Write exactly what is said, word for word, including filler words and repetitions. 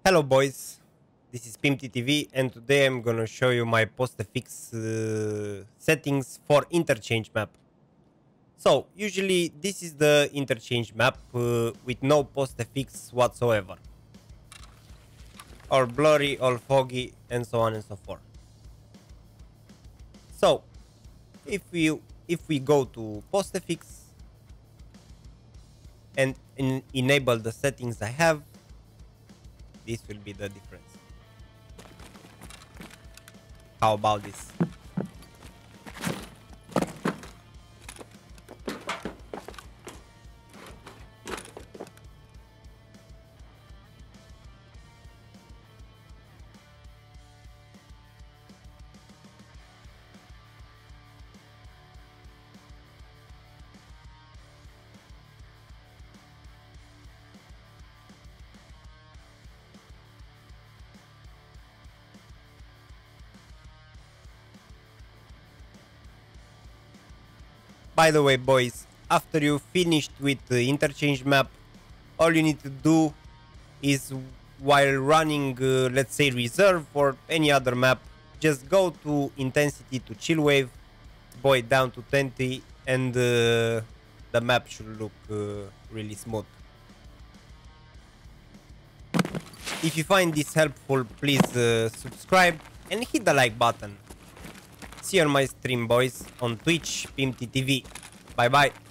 Hello boys, this is PimTTV and today I'm gonna show you my PostFX uh, settings for interchange map. So usually this is the interchange map uh, with no PostFX whatsoever. All blurry, all foggy and so on and so forth. So if we if we go to PostFX and en enable the settings I have, this will be the difference. How about this? By the way, boys, after you finished with the interchange map, all you need to do is, while running, uh, let's say, reserve or any other map, just go to intensity to chill wave, boy down to twenty, and uh, the map should look uh, really smooth. If you find this helpful, please uh, subscribe and hit the like button. See you on my stream, boys, on Twitch, PimTTV. Bye bye.